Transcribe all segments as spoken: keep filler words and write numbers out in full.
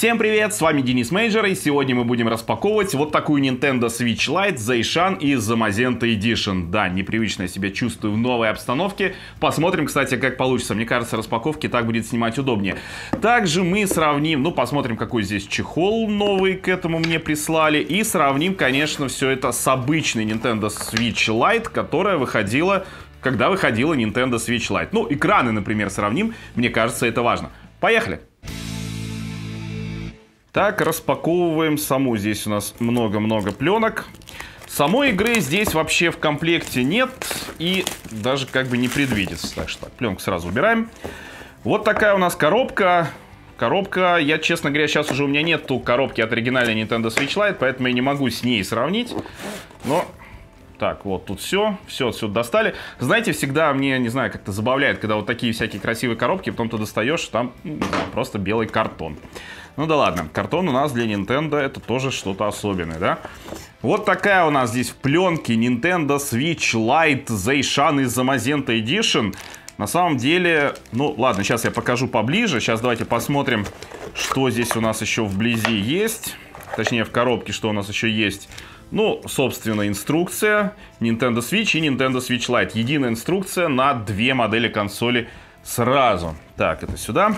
Всем привет, с вами Денис Мейджор, и сегодня мы будем распаковывать вот такую Nintendo Switch Lite Zaishan из Magenta Edition. Да, непривычно я себя чувствую в новой обстановке. Посмотрим, кстати, как получится. Мне кажется, распаковки так будет снимать удобнее. Также мы сравним, ну, посмотрим, какой здесь чехол новый к этому мне прислали. И сравним, конечно, все это с обычной Nintendo Switch Lite, которая выходила, когда выходила Nintendo Switch Lite. Ну, экраны, например, сравним. Мне кажется, это важно. Поехали! Так, распаковываем саму. Здесь у нас много-много пленок. Самой игры здесь вообще в комплекте нет и даже как бы не предвидится. Так что так, пленку сразу убираем. Вот такая у нас коробка. Коробка, я, честно говоря, сейчас уже у меня нету коробки от оригинальной Nintendo Switch Lite, поэтому я не могу с ней сравнить. Но... Так, вот тут все, все отсюда достали. Знаете, всегда мне, не знаю, как-то забавляет, когда вот такие всякие красивые коробки, потом ты достаешь, там ну, просто белый картон. Ну да ладно, картон у нас для Nintendo это тоже что-то особенное, да? Вот такая у нас здесь в пленке Nintendo Switch Lite Zaishan из Magenta Edition. На самом деле, ну ладно, сейчас я покажу поближе. Сейчас давайте посмотрим, что здесь у нас еще вблизи есть. Точнее, в коробке, что у нас еще есть. Ну, собственно, инструкция Nintendo Switch и Nintendo Switch Lite. Единая инструкция на две модели консоли сразу. Так, это сюда.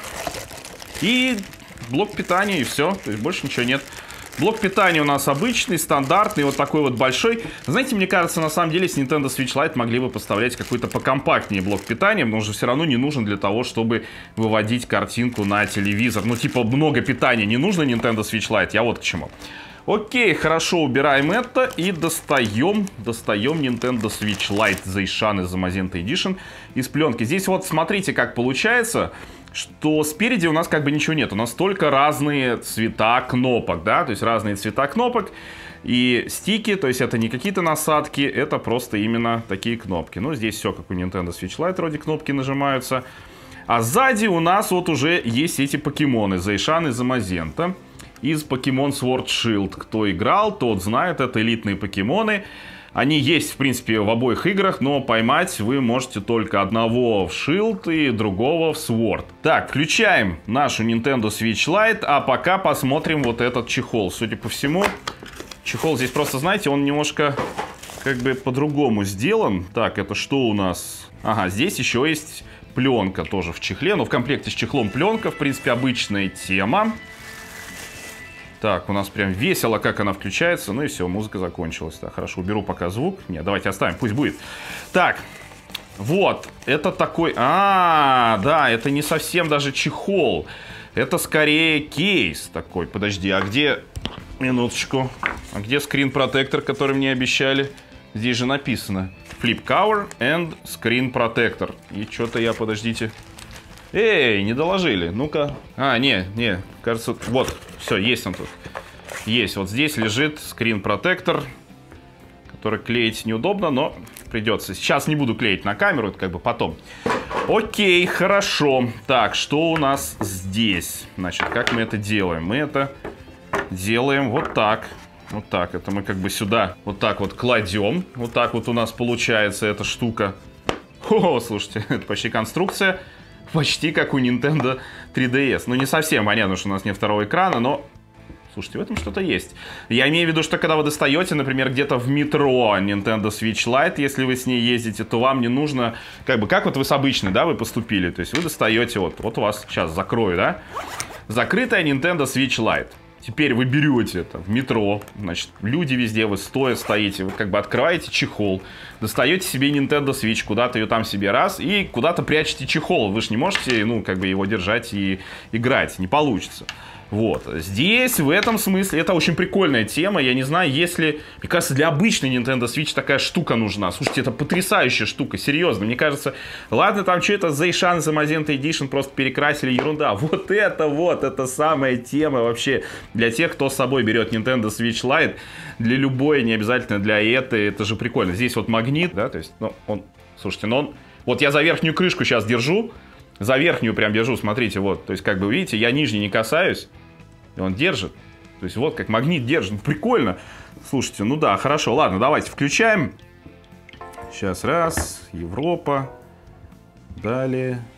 И блок питания, и все. То есть больше ничего нет. Блок питания у нас обычный, стандартный, вот такой вот большой. Знаете, мне кажется, на самом деле с Nintendo Switch Lite могли бы поставлять какой-то покомпактнее блок питания, потому что все равно не нужен для того, чтобы выводить картинку на телевизор. Ну, типа, много питания не нужно Nintendo Switch Lite, я вот к чему. Окей, хорошо, убираем это и достаем, достаем Nintendo Switch Lite Zaishan из Magenta Edition из пленки. Здесь вот смотрите, как получается, что спереди у нас как бы ничего нет. У нас только разные цвета кнопок, да, то есть разные цвета кнопок и стики, то есть это не какие-то насадки, это просто именно такие кнопки. Ну, здесь все как у Nintendo Switch Lite, вроде кнопки нажимаются. А сзади у нас вот уже есть эти покемоны Zaishan из Magenta. Из Pokemon Sword Shield. Кто играл, тот знает, это элитные покемоны. Они есть, в принципе, в обоих играх, но поймать вы можете только одного в Shield и другого в Sword. Так, включаем нашу Nintendo Switch Lite, а пока посмотрим вот этот чехол. Судя по всему, чехол здесь просто, знаете, он немножко как бы по-другому сделан. Так, это что у нас? Ага, здесь еще есть пленка тоже в чехле, но в комплекте с чехлом пленка, в принципе, обычная тема. Так, у нас прям весело, как она включается. Ну и все, музыка закончилась. Так, хорошо, уберу пока звук. Нет, давайте оставим, пусть будет. Так, вот, это такой... А, да, это не совсем даже чехол. Это скорее кейс такой. Подожди, а где... Минуточку. А где скрин-протектор, который мне обещали? Здесь же написано. Flip cover and screen protector. И что-то я, подождите... Эй, не доложили, ну-ка. А, не, не, кажется, вот, все, есть он тут. Есть, вот здесь лежит скрин-протектор, который клеить неудобно, но придется. Сейчас не буду клеить на камеру, это как бы потом. Окей, хорошо. Так, что у нас здесь? Значит, как мы это делаем? Мы это делаем вот так. Вот так, это мы как бы сюда вот так вот кладем. Вот так вот у нас получается эта штука. О, слушайте, это почти конструкция. Почти как у Nintendo три ди эс. Ну, не совсем понятно, что у нас нет второго экрана, но... Слушайте, в этом что-то есть. Я имею в виду, что когда вы достаете, например, где-то в метро Nintendo Switch Lite, если вы с ней ездите, то вам не нужно... Как бы, как вот вы с обычной, да, вы поступили. То есть вы достаете, вот, вот у вас, сейчас закрою, да. Закрытая Nintendo Switch Lite. Теперь вы берете это в метро, значит, люди везде, вы стоя стоите, вы как бы открываете чехол, достаете себе Nintendo Switch, куда-то ее там себе раз, и куда-то прячете чехол. Вы же не можете, ну, как бы его держать и играть, не получится. Вот, здесь, в этом смысле, это очень прикольная тема. Я не знаю, если, мне кажется, для обычной Nintendo Switch такая штука нужна. Слушайте, это потрясающая штука, серьезно. Мне кажется, ладно, там что-то Zaishan за Magenta Edition просто перекрасили, ерунда. Вот это вот, это самая тема вообще для тех, кто с собой берет Nintendo Switch Lite. Для любой, не обязательно для этой, это же прикольно. Здесь вот магнит, да, то есть, ну, он, слушайте, ну он, вот я за верхнюю крышку сейчас держу. За верхнюю прям держу, смотрите, вот. То есть, как бы, видите, я нижней не касаюсь, и он держит. То есть, вот как магнит держит. Ну, прикольно. Слушайте, ну да, хорошо. Ладно, давайте включаем. Сейчас, раз. Европа. Далее.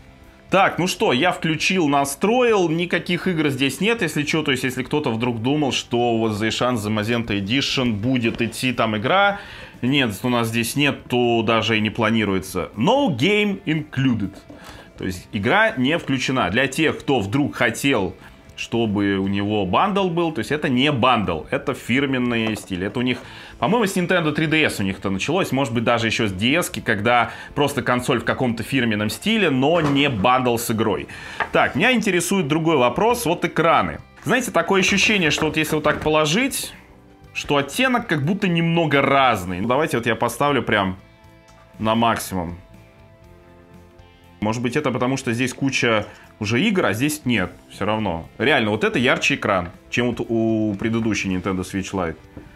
Так, ну что, я включил, настроил, никаких игр здесь нет, если что, то есть если кто-то вдруг думал, что вот за Zishan The Magenta Edition будет идти там игра, нет, у нас здесь нет, то даже и не планируется. No game included, то есть игра не включена. Для тех, кто вдруг хотел, чтобы у него бандл был, то есть это не бандл, это фирменные стили. Это у них, по-моему, с Nintendo три ди эс у них это началось, может быть, даже еще с ди эс-ки, когда просто консоль в каком-то фирменном стиле, но не бандл с игрой. Так, меня интересует другой вопрос, вот экраны. Знаете, такое ощущение, что вот если вот так положить, что оттенок как будто немного разный. Ну, давайте вот я поставлю прям на максимум. Может быть, это потому, что здесь куча уже игр, а здесь нет, все равно. Реально, вот это ярче экран, чем вот у предыдущей Nintendo Switch Lite.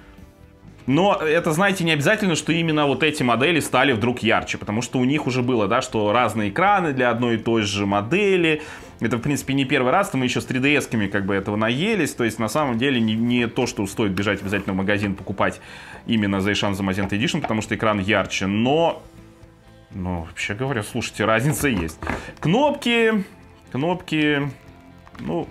Но это, знаете, не обязательно, что именно вот эти модели стали вдруг ярче, потому что у них уже было, да, что разные экраны для одной и той же модели. Это, в принципе, не первый раз, мы еще с три ди эс-ками как бы этого наелись, то есть на самом деле не, не то, что стоит бежать обязательно в магазин покупать именно Zishan The Magenta Edition, потому что экран ярче, но... Ну, вообще говоря, слушайте, разница есть. Кнопки... Кнопки, ну,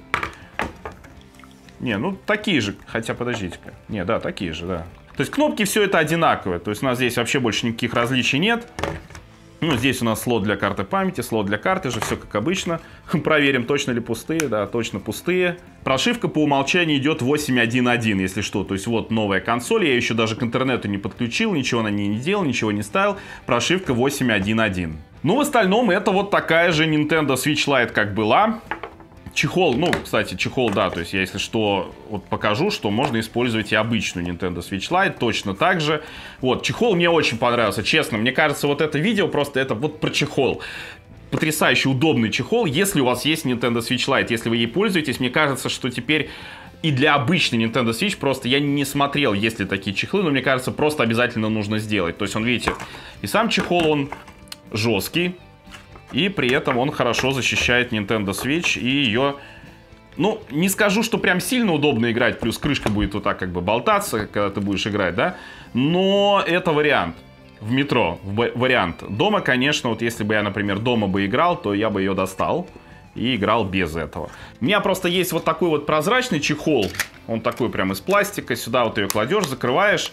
не, ну такие же, хотя подождите-ка, не, да, такие же, да. То есть кнопки все это одинаковые, то есть у нас здесь вообще больше никаких различий нет. Ну, здесь у нас слот для карты памяти, слот для карты же, все как обычно. Проверим, точно ли пустые, да, точно пустые. Прошивка по умолчанию идет восемь точка один точка один, если что, то есть вот новая консоль, я еще даже к интернету не подключил, ничего на ней не делал, ничего не ставил. Прошивка восемь точка один точка один. Ну, в остальном, это вот такая же Nintendo Switch Lite, как была. Чехол, ну, кстати, чехол, да, то есть я, если что, вот покажу, что можно использовать и обычную Nintendo Switch Lite, точно так же. Вот, чехол мне очень понравился, честно, мне кажется, вот это видео просто, это вот про чехол. Потрясающе удобный чехол, если у вас есть Nintendo Switch Lite, если вы ей пользуетесь, мне кажется, что теперь... И для обычной Nintendo Switch просто я не смотрел, есть ли такие чехлы, но мне кажется, просто обязательно нужно сделать. То есть он, видите, и сам чехол, он... жесткий, и при этом он хорошо защищает Nintendo Switch и ее, ну, не скажу, что прям сильно удобно играть, плюс крышка будет вот так как бы болтаться, когда ты будешь играть, да, но это вариант в метро, вариант. Дома, конечно, вот если бы я, например, дома бы играл, то я бы ее достал и играл без этого. У меня просто есть вот такой вот прозрачный чехол, он такой прям из пластика, сюда вот ее кладешь, закрываешь,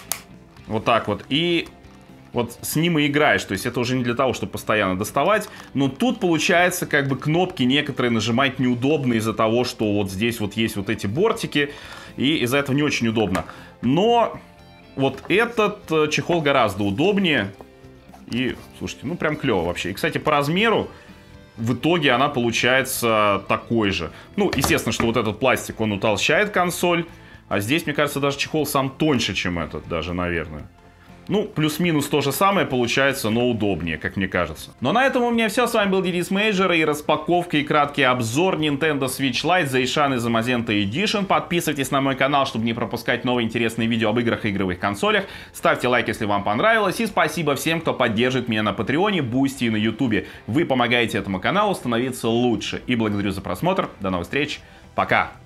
вот так вот, и... Вот с ним и играешь, то есть это уже не для того, чтобы постоянно доставать. Но тут получается как бы кнопки некоторые нажимать неудобно из-за того, что вот здесь вот есть вот эти бортики. И из-за этого не очень удобно. Но вот этот чехол гораздо удобнее. И, слушайте, ну прям клево вообще. И, кстати, по размеру в итоге она получается такой же. Ну, естественно, что вот этот пластик, он утолщает консоль. А здесь, мне кажется, даже чехол сам тоньше, чем этот даже, наверное. Ну, плюс-минус то же самое получается, но удобнее, как мне кажется. Но на этом у меня все. С вами был Денис Мейджор и распаковка и краткий обзор Nintendo Switch Lite Zishan The Magenta Edition. Подписывайтесь на мой канал, чтобы не пропускать новые интересные видео об играх и игровых консолях. Ставьте лайк, если вам понравилось. И спасибо всем, кто поддерживает меня на Патреоне, Бусти и на Ютубе. Вы помогаете этому каналу становиться лучше. И благодарю за просмотр. До новых встреч. Пока.